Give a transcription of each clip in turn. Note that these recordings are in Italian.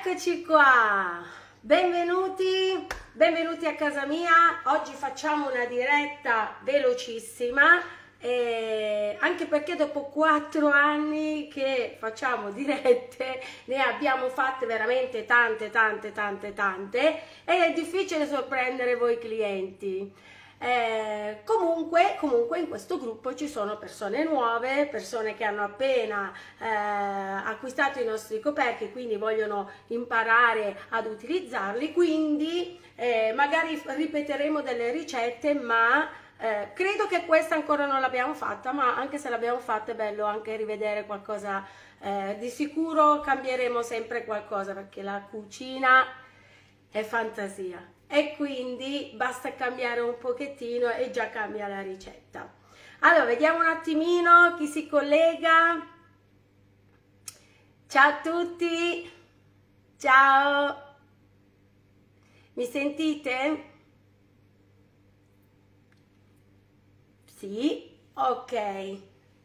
Eccoci qua, benvenuti, benvenuti a casa mia. Oggi facciamo una diretta velocissima, anche perché dopo 4 anni che facciamo dirette ne abbiamo fatte veramente tante e è difficile sorprendere voi clienti. Comunque in questo gruppo ci sono persone nuove, persone che hanno appena acquistato i nostri coperchi, quindi vogliono imparare ad utilizzarli, quindi magari ripeteremo delle ricette, ma credo che questa ancora non l'abbiamo fatta, ma anche se l'abbiamo fatta è bello anche rivedere qualcosa. Di sicuro cambieremo sempre qualcosa, perché la cucina è fantasia e quindi basta cambiare un pochettino e già cambia la ricetta. Allora, vediamo un attimino chi si collega. Ciao a tutti, ciao, mi sentite? Sì, ok,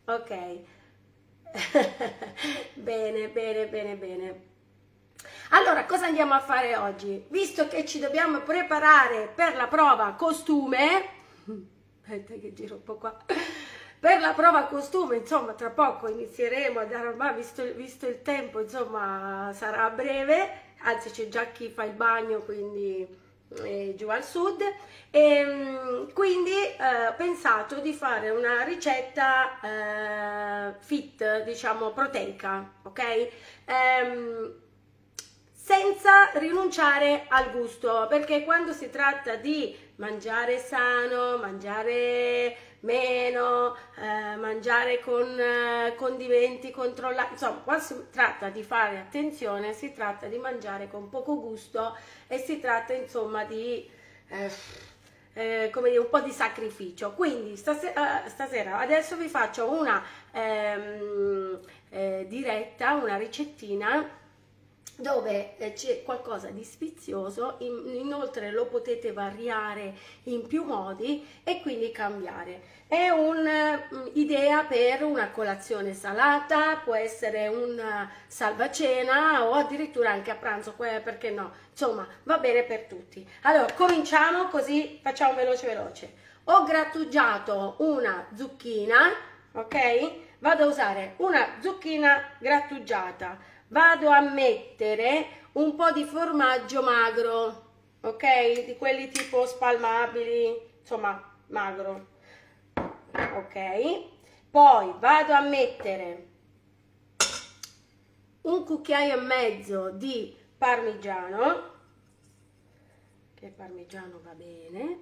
bene. Allora, cosa andiamo a fare oggi? Visto che ci dobbiamo preparare per la prova costume, aspetta che giro un po' qua, per la prova costume, insomma, tra poco inizieremo a dare, ormai visto il tempo, insomma, sarà a breve, anzi c'è già chi fa il bagno, quindi giù al sud, e quindi ho pensato di fare una ricetta fit, diciamo, proteica, ok? Senza rinunciare al gusto, perché quando si tratta di mangiare sano, mangiare meno, mangiare con condimenti controllati, insomma, quando si tratta di fare attenzione, si tratta di mangiare con poco gusto e si tratta insomma di come dire, un po' di sacrificio. Quindi stasera adesso vi faccio una diretta, una ricettina dove c'è qualcosa di sfizioso, inoltre lo potete variare in più modi e quindi cambiare. È un'idea per una colazione salata, può essere un salvacena o addirittura anche a pranzo, perché no? Insomma, va bene per tutti. Allora, cominciamo così facciamo veloce. Ho grattugiato una zucchina, ok? Vado a usare una zucchina grattugiata. Vado a mettere un po' di formaggio magro, ok? Di quelli tipo spalmabili, insomma, magro, ok? Poi vado a mettere un cucchiaio e mezzo di parmigiano, che il parmigiano va bene,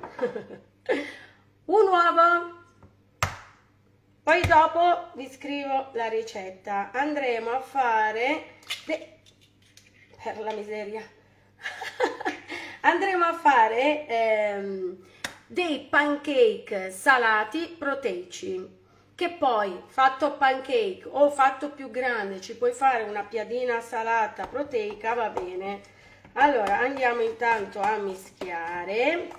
un uovo. Poi dopo vi scrivo la ricetta. Andremo a fare, per la miseria, andremo a fare dei pancake salati proteici, che poi fatto pancake o fatto più grande ci puoi fare una piadina salata proteica, va bene. Allora andiamo intanto a mischiare.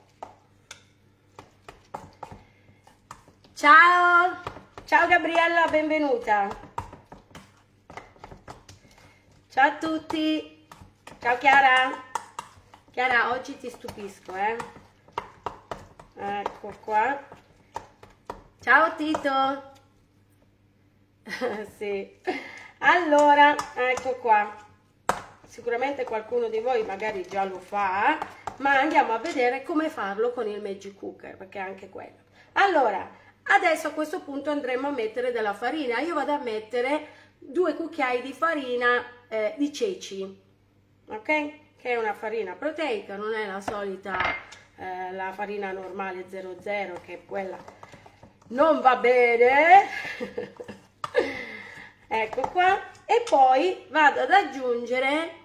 Ciao Gabriella, benvenuta. Ciao a tutti. Ciao Chiara. Chiara, oggi ti stupisco, Ecco qua. Ciao Tito. Sì. Allora, ecco qua. Sicuramente qualcuno di voi magari già lo fa, ma andiamo a vedere come farlo con il Magic Cooker, perché è anche quello. Allora, adesso a questo punto andremo a mettere della farina. Io vado a mettere 2 cucchiai di farina di ceci, ok? Che è una farina proteica, non è la solita la farina normale 00, che quella non va bene. Ecco qua. E poi vado ad aggiungere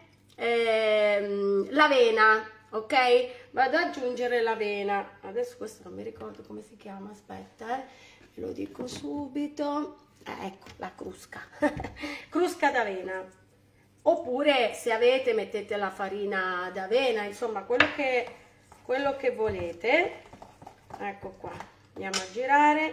l'avena, ok? Vado ad aggiungere l'avena. Adesso questo non mi ricordo come si chiama, aspetta, ve lo dico subito. Ecco, la crusca. Crusca d'avena. Oppure se avete mettete la farina d'avena, insomma quello che volete. Ecco qua. Andiamo a girare.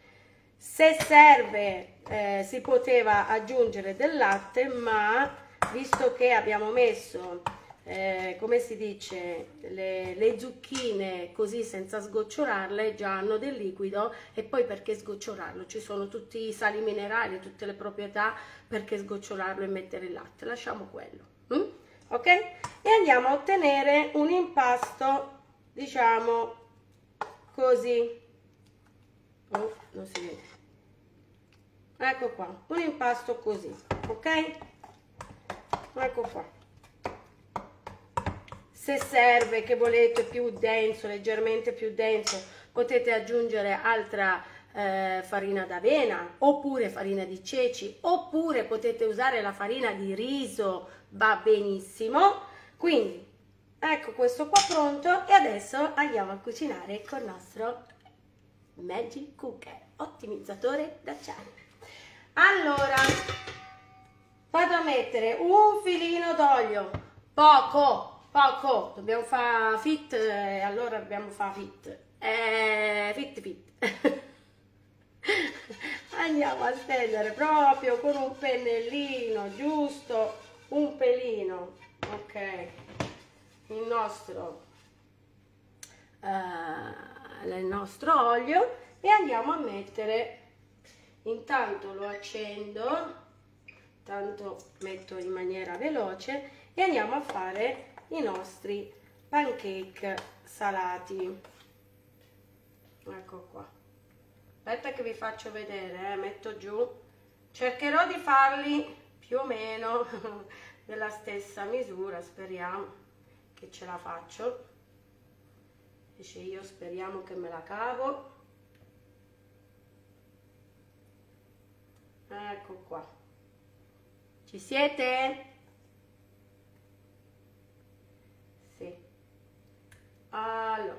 Se serve si poteva aggiungere del latte, ma visto che abbiamo messo come si dice, le zucchine così senza sgocciolarle, già hanno del liquido, e poi perché sgocciolarlo? Ci sono tutti i sali minerali, tutte le proprietà, perché sgocciolarlo e mettere il latte? Lasciamo quello, ok? E andiamo a ottenere un impasto, diciamo così, non si vede, ecco qua, un impasto così, ok? Ecco qua. Se serve, che volete più denso, leggermente più denso, potete aggiungere altra farina d'avena, oppure farina di ceci, oppure potete usare la farina di riso, va benissimo. Quindi ecco questo qua pronto, e adesso andiamo a cucinare con il nostro Magic Cooker, ottimizzatore d'acciaio. Allora, vado a mettere un filino d'olio, poco, dobbiamo fare fit, allora dobbiamo fare fit. Andiamo a stendere proprio con un pennellino, giusto un pelino, ok, il nostro olio, e andiamo a mettere, intanto lo accendo, tanto metto in maniera veloce, e andiamo a fare i nostri pancake salati. Ecco qua, aspetta che vi faccio vedere, metto giù, cercherò di farli più o meno della stessa misura, speriamo che ce la faccio, dice io speriamo che me la cavo. Ecco qua, ci siete? Sì. Allora,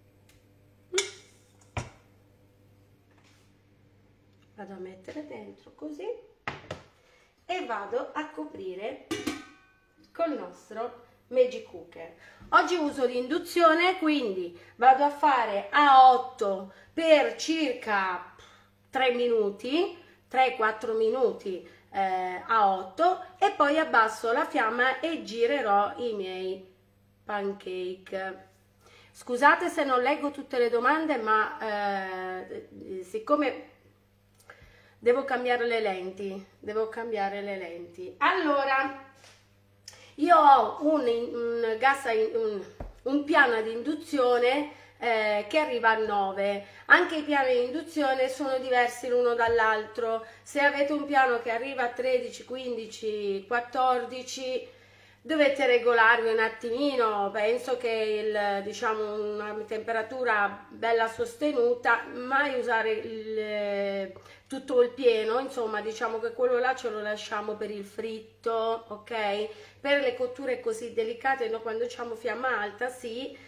vado a mettere dentro così e vado a coprire col nostro Magic Cooker. Oggi uso l'induzione, quindi vado a fare a 8 per circa 3 minuti, 3-4 minuti a 8, e poi abbasso la fiamma e girerò i miei pancake. Scusate se non leggo tutte le domande, ma siccome devo cambiare le lenti, allora io ho un piano ad induzione che arriva a 9. Anche i piani di induzione sono diversi l'uno dall'altro. Se avete un piano che arriva a 13, 15, 14, dovete regolarvi un attimino. Penso che diciamo una temperatura bella sostenuta, mai usare tutto il pieno, insomma diciamo che quello là ce lo lasciamo per il fritto, ok? Per le cotture così delicate, no, quando diciamo fiamma alta sì,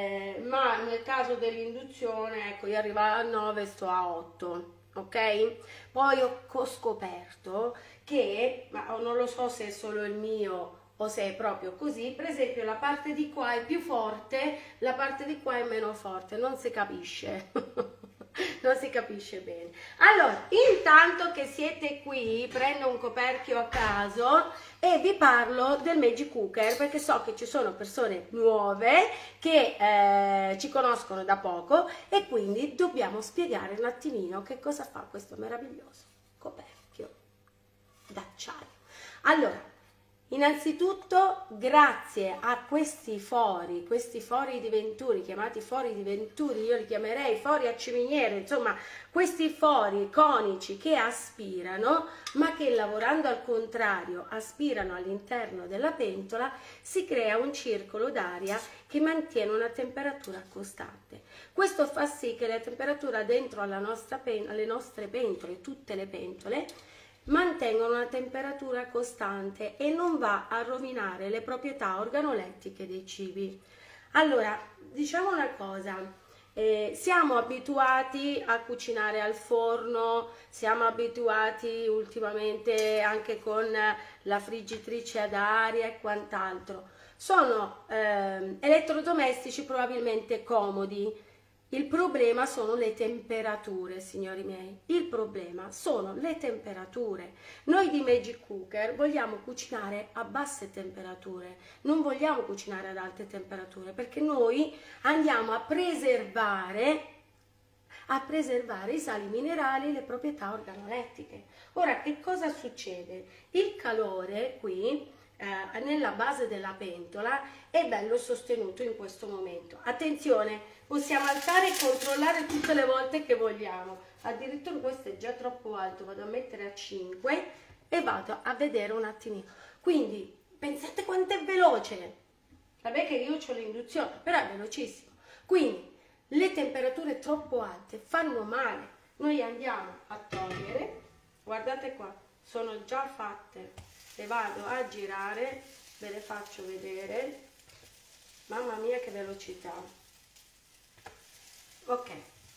ma nel caso dell'induzione, ecco, io arrivo a 9, sto a 8, ok? Poi ho scoperto che, ma non lo so se è solo il mio o se è proprio così, per esempio la parte di qua è più forte, la parte di qua è meno forte, non si capisce. Non si capisce bene. Allora, intanto che siete qui, prendo un coperchio a caso e vi parlo del Magic Cooker, perché so che ci sono persone nuove che ci conoscono da poco, e quindi dobbiamo spiegare un attimino che cosa fa questo meraviglioso coperchio d'acciaio. Allora, innanzitutto grazie a questi fori di Venturi, chiamati fori di Venturi, io li chiamerei fori a ciminiere, insomma questi fori conici che aspirano, ma che lavorando al contrario aspirano all'interno della pentola, si crea un circolo d'aria che mantiene una temperatura costante. Questo fa sì che la temperatura dentro alle nostre pentole, tutte le pentole, mantengono una temperatura costante e non va a rovinare le proprietà organolettiche dei cibi. Allora, diciamo una cosa, siamo abituati a cucinare al forno, siamo abituati ultimamente anche con la friggitrice ad aria e quant'altro. Sono elettrodomestici probabilmente comodi, Il problema sono le temperature, signori miei. Il problema sono le temperature. Noi di Magic Cooker vogliamo cucinare a basse temperature, non vogliamo cucinare ad alte temperature, perché noi andiamo a preservare i sali minerali e le proprietà organolettiche. Ora, che cosa succede? Il calore qui nella base della pentola è bello sostenuto in questo momento. Attenzione, possiamo alzare e controllare tutte le volte che vogliamo. Addirittura questo è già troppo alto, vado a mettere a 5 e vado a vedere un attimino. Quindi pensate quanto è veloce. Vabbè che io ho l'induzione, però è velocissimo. Quindi le temperature troppo alte fanno male. Noi andiamo a togliere, guardate qua, sono già fatte. Le vado a girare, ve le faccio vedere. Mamma mia che velocità. Ok.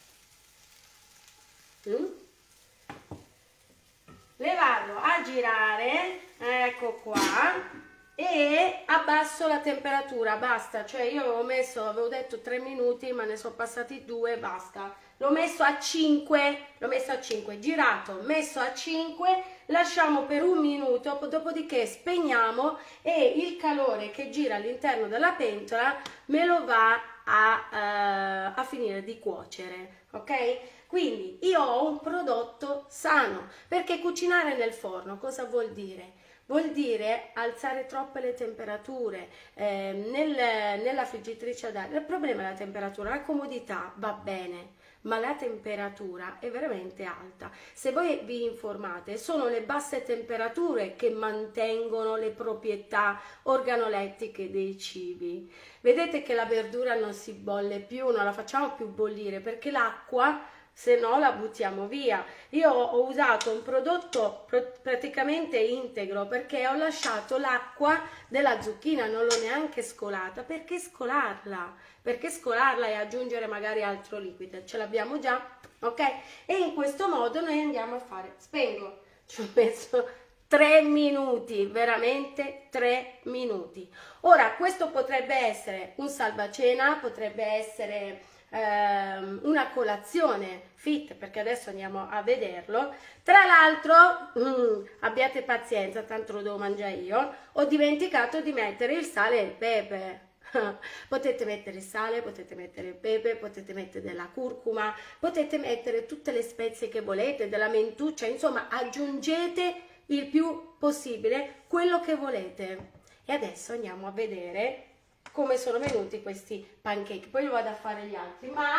Le vado a girare, ecco qua, e abbasso la temperatura, basta. Cioè io avevo detto 3 minuti, ma ne sono passati 2, basta. L'ho messo a 5, girato, messo a 5, lasciamo per 1 minuto, dopodiché spegniamo e il calore che gira all'interno della pentola me lo va a finire di cuocere, ok? Quindi io ho un prodotto sano, perché cucinare nel forno cosa vuol dire? Vuol dire alzare troppe le temperature nella friggitrice ad aria. Il problema è la temperatura, la comodità va bene, ma la temperatura è veramente alta. Se voi vi informate, sono le basse temperature che mantengono le proprietà organolettiche dei cibi. Vedete che la verdura non si bolle più, non la facciamo più bollire, perché l'acqua, se no la buttiamo via. Io ho usato un prodotto praticamente integro, perché ho lasciato l'acqua della zucchina, non l'ho neanche scolata. Perché scolarla? Perché scolarla e aggiungere magari altro liquido? Ce l'abbiamo già, ok? E in questo modo noi andiamo a fare, spengo, ci ho messo 3 minuti, veramente 3 minuti. Ora, questo potrebbe essere un salvacena, potrebbe essere una colazione fit, perché adesso andiamo a vederlo. Tra l'altro abbiate pazienza, tanto lo devo mangiare io, ho dimenticato di mettere il sale e il pepe. Potete mettere il sale, potete mettere il pepe, potete mettere della curcuma, potete mettere tutte le spezie che volete, della mentuccia, insomma aggiungete il più possibile quello che volete. E adesso andiamo a vedere come sono venuti questi pancake. Poi io vado a fare gli altri, ma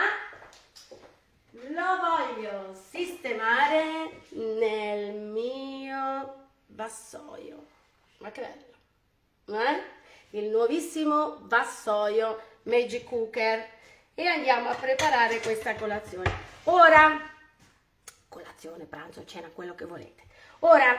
lo voglio sistemare nel mio vassoio. Ma che bello, il nuovissimo vassoio Magic Cooker. E andiamo a preparare questa colazione. Ora, colazione, pranzo, cena, quello che volete. Ora,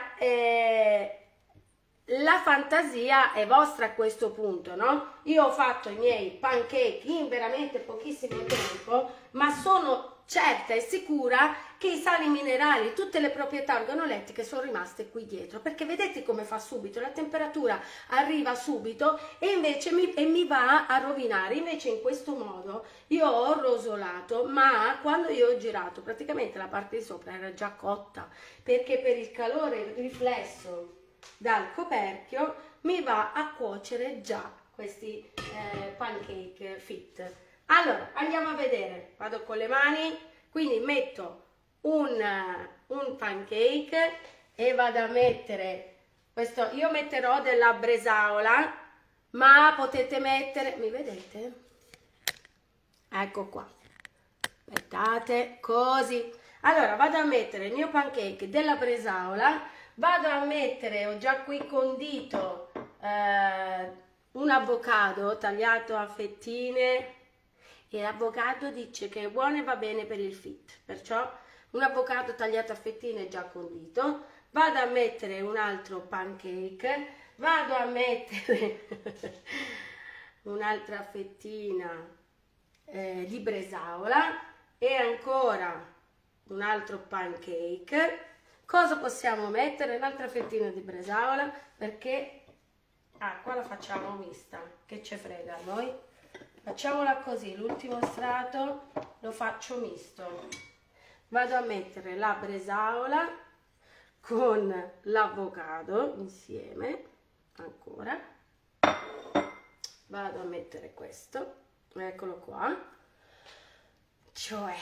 la fantasia è vostra a questo punto, no? Io ho fatto i miei pancake in veramente pochissimo tempo, ma sono certa e sicura che i sali minerali, tutte le proprietà organolettiche sono rimaste qui dietro, perché vedete come fa subito, la temperatura arriva subito e invece mi va a rovinare. Invece in questo modo io ho rosolato, ma quando io ho girato praticamente la parte di sopra era già cotta, perché per il calore riflesso dal coperchio mi va a cuocere già questi pancake fit. Allora andiamo a vedere, vado con le mani, quindi metto un pancake e vado a mettere questo. Io metterò della bresaola, ma potete mettere, mi vedete? Ecco qua, aspettate, così. Allora vado a mettere il mio pancake della bresaola, vado a mettere, ho già qui condito un avocado tagliato a fettine, e l'avocado dice che è buono e va bene per il fit, perciò un avocado tagliato a fettine già condito. Vado a mettere un altro pancake, vado a mettere un'altra fettina di bresaola e ancora un altro pancake. Cosa possiamo mettere? Un'altra fettina di bresaola, perché qua la facciamo mista, che ce frega a noi. facciamola così, l'ultimo strato lo faccio misto. Vado a mettere la bresaola con l'avocado insieme, ancora. Vado a mettere questo, eccolo qua. Cioè,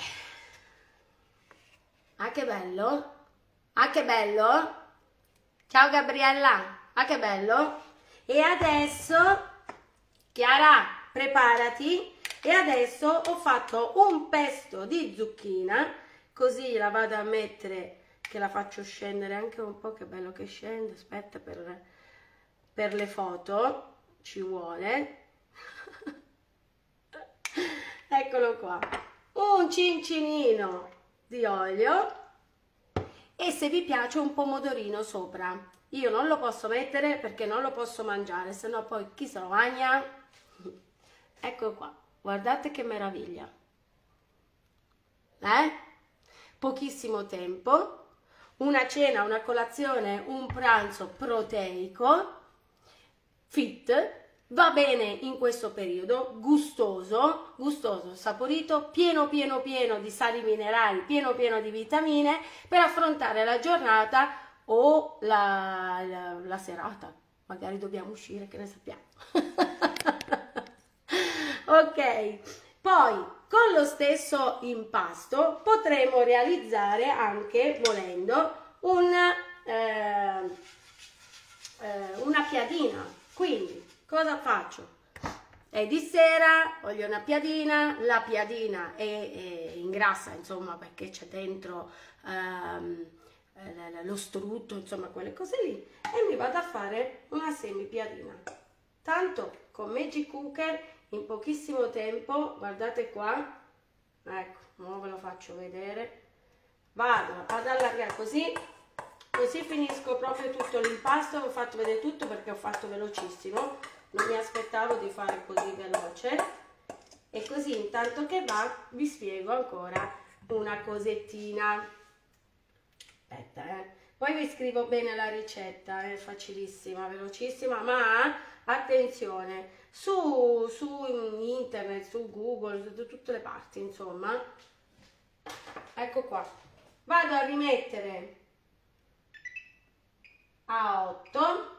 ah che bello, ah che bello. Ciao Gabriella, ah che bello. E adesso, Chiara, preparati. E adesso ho fatto un pesto di zucchina, così la vado a mettere, che la faccio scendere anche un po', che bello che scende, aspetta, per le foto ci vuole. Eccolo qua, un cincinino di olio e se vi piace un pomodorino sopra. Io non lo posso mettere perché non lo posso mangiare, se no poi chi se lo mangia? Ecco qua, guardate che meraviglia. Pochissimo tempo, una cena, una colazione, un pranzo proteico, fit, va bene in questo periodo, gustoso, gustoso, saporito, pieno di sali minerali, pieno di vitamine per affrontare la giornata o la serata. Magari dobbiamo uscire, che ne sappiamo. Ok, poi con lo stesso impasto potremo realizzare anche, volendo, una piadina. Quindi cosa faccio? È di sera, voglio una piadina, la piadina è ingrassa, insomma, perché c'è dentro lo strutto, insomma, quelle cose lì, e mi vado a fare una semipiadina. Tanto con Magic Cooker in pochissimo tempo, guardate qua, ecco, ora ve lo faccio vedere, vado ad allargare così finisco proprio tutto l'impasto. Vi ho fatto vedere tutto perché ho fatto velocissimo, non mi aspettavo di fare così veloce. E così intanto che va vi spiego ancora una cosettina. Aspetta, poi vi scrivo bene la ricetta, è facilissima, velocissima, ma attenzione, su internet, su Google, su tutte le parti, insomma. Ecco qua, vado a rimettere a 8.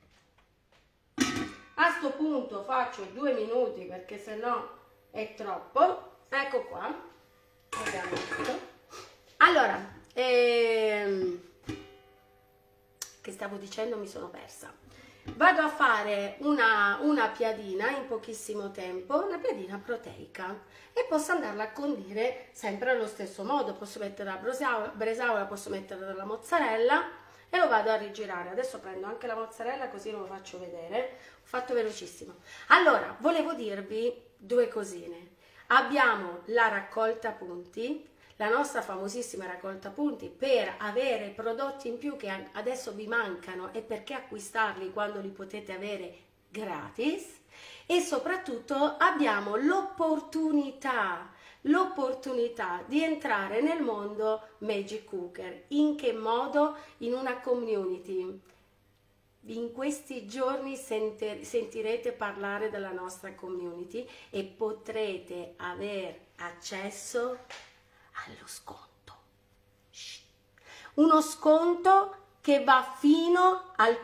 A sto punto faccio 2 minuti perché sennò è troppo. Ecco qua, abbiamo visto. Allora, che stavo dicendo, mi sono persa. Vado a fare una piadina in pochissimo tempo, una piadina proteica, e posso andarla a condire sempre allo stesso modo. Posso mettere la bresaola, posso mettere della mozzarella e lo vado a rigirare. Adesso prendo anche la mozzarella così lo faccio vedere. Ho fatto velocissimo. Allora, volevo dirvi 2 cosine. Abbiamo la raccolta punti, la nostra famosissima raccolta punti, per avere prodotti in più che adesso vi mancano e perché acquistarli quando li potete avere gratis. E soprattutto abbiamo l'opportunità di entrare nel mondo Magic Cooker. In che modo? In una community. In questi giorni sentirete parlare della nostra community e potrete avere accesso allo sconto. Uno sconto che va fino al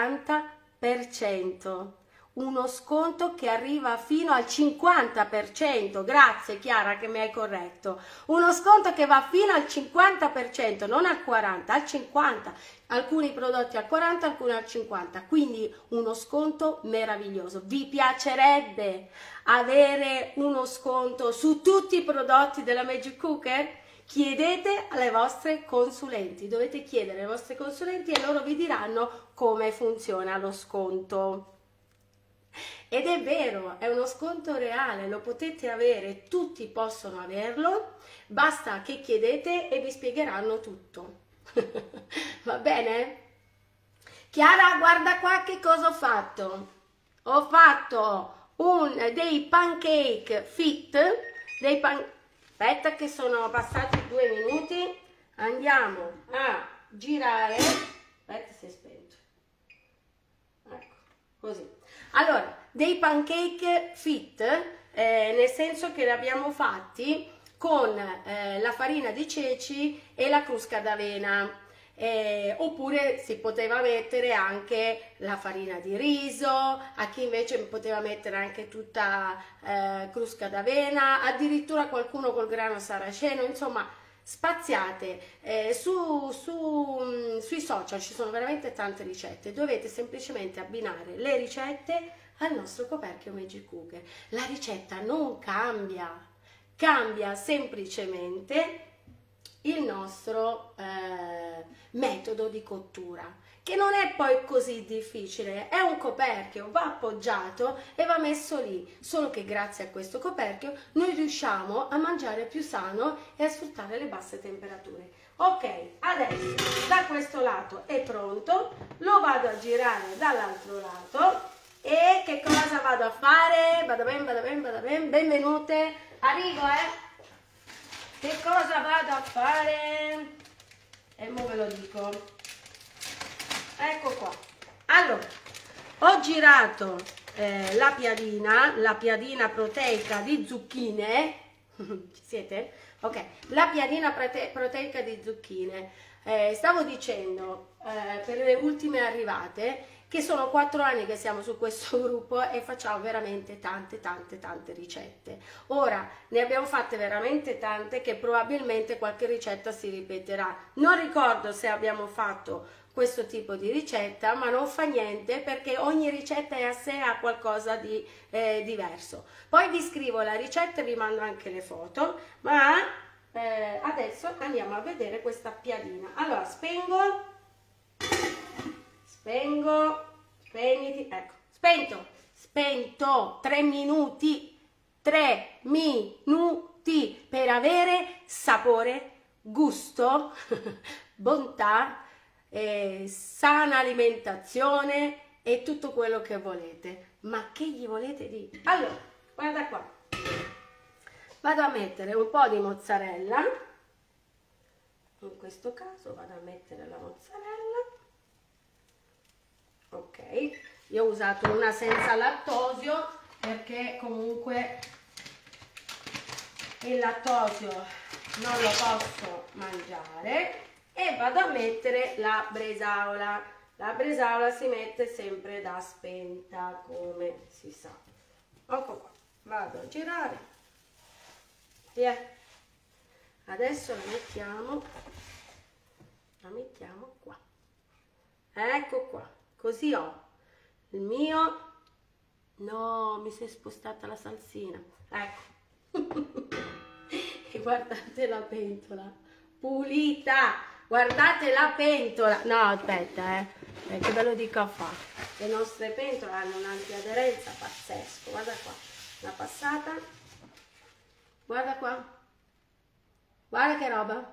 40%. Uno sconto che arriva fino al 50%, grazie Chiara che mi hai corretto, uno sconto che va fino al 50%, non al 40%, al 50%, alcuni prodotti al 40%, alcuni al 50%, quindi uno sconto meraviglioso. Vi piacerebbe avere uno sconto su tutti i prodotti della Magic Cooker? Chiedete alle vostre consulenti, dovete chiedere ai vostri consulenti e loro vi diranno come funziona lo sconto. Ed è vero, è uno sconto reale, lo potete avere, tutti possono averlo, basta che chiedete e vi spiegheranno tutto. Va bene? Chiara, guarda qua che cosa ho fatto. Ho fatto dei pancake fit, aspetta che sono passati 2 minuti, andiamo a girare, aspetta si è spento, ecco, così. Allora, dei pancake fit nel senso che li abbiamo fatti con la farina di ceci e la crusca d'avena. Oppure si poteva mettere anche la farina di riso, a chi invece poteva mettere anche tutta crusca d'avena, addirittura qualcuno col grano saraceno, insomma spaziate. Sui social ci sono veramente tante ricette, dovete semplicemente abbinare le ricette al nostro coperchio Magic Cooker. La ricetta non cambia, cambia semplicemente il nostro metodo di cottura, che non è poi così difficile. È un coperchio, va appoggiato e va messo lì, solo che grazie a questo coperchio noi riusciamo a mangiare più sano e a sfruttare le basse temperature. Ok, adesso da questo lato è pronto, lo vado a girare dall'altro lato e che cosa vado a fare? Vada ben, benvenute, arrivo Che cosa vado a fare? E mo ve lo dico. Ecco qua. Allora, ho girato la piadina proteica di zucchine. Ci siete? Ok, la piadina proteica di zucchine. Stavo dicendo per le ultime arrivate che sono 4 anni che siamo su questo gruppo e facciamo veramente tante ricette. Ora ne abbiamo fatte veramente tante che probabilmente qualche ricetta si ripeterà. Non ricordo se abbiamo fatto questo tipo di ricetta, ma non fa niente perché ogni ricetta è a sé, ha qualcosa di diverso. Poi vi scrivo la ricetta e vi mando anche le foto, ma adesso andiamo a vedere questa piadina. Allora spengo, spegniti, ecco, spento, 3 minuti per avere sapore, gusto, bontà, sana alimentazione e tutto quello che volete. Ma che gli volete dire? Allora, guarda qua, vado a mettere un po' di mozzarella, in questo caso vado a mettere la mozzarella. Ok, io ho usato una senza lattosio perché comunque il lattosio non lo posso mangiare, e vado a mettere la bresaola. La bresaola si mette sempre da spenta, come si sa. Ecco qua, vado a girare. Yeah. Adesso la mettiamo qua. Ecco qua. Così ho il mio, no, mi si è spostata la salsina, ecco. E guardate la pentola, pulita, guardate la pentola, no aspetta che ve lo dico a fare, le nostre pentole hanno un'antiaderenza pazzesco, guarda qua, una passata, guarda qua, guarda che roba.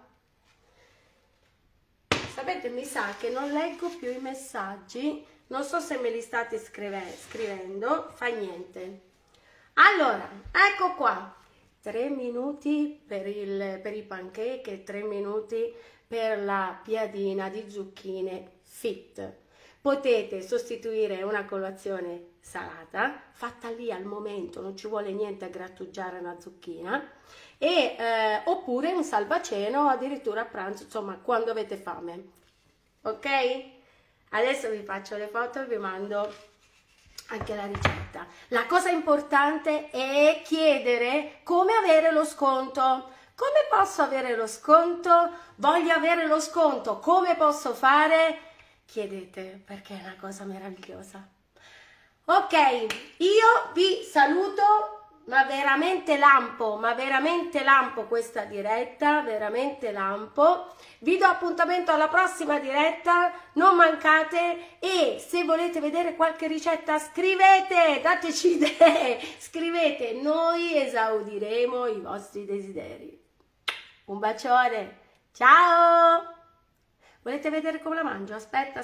Sapete, mi sa che non leggo più i messaggi, non so se me li state scrivendo, fa niente. Allora, ecco qua, 3 minuti per i pancake e 3 minuti per la piadina di zucchine fit. Potete sostituire una colazione salata, fatta lì al momento, non ci vuole niente a grattugiare una zucchina, oppure un salvaceno, addirittura a pranzo, insomma quando avete fame. Ok? Adesso vi faccio le foto e vi mando anche la ricetta. La cosa importante è chiedere come avere lo sconto. Come posso avere lo sconto? Voglio avere lo sconto, come posso fare? Chiedete, perché è una cosa meravigliosa. Ok, io vi saluto. Ma veramente lampo questa diretta, veramente lampo. Vi do appuntamento alla prossima diretta, non mancate, e se volete vedere qualche ricetta scrivete, dateci idee, scrivete, noi esaudiremo i vostri desideri. Un bacione, ciao! Volete vedere come la mangio? Aspetta,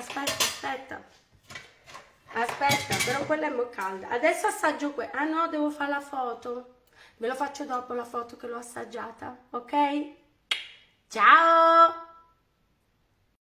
però quella è molto calda. Adesso assaggio quella. Ah no, devo fare la foto. Ve lo faccio dopo la foto che l'ho assaggiata, ok? Ciao!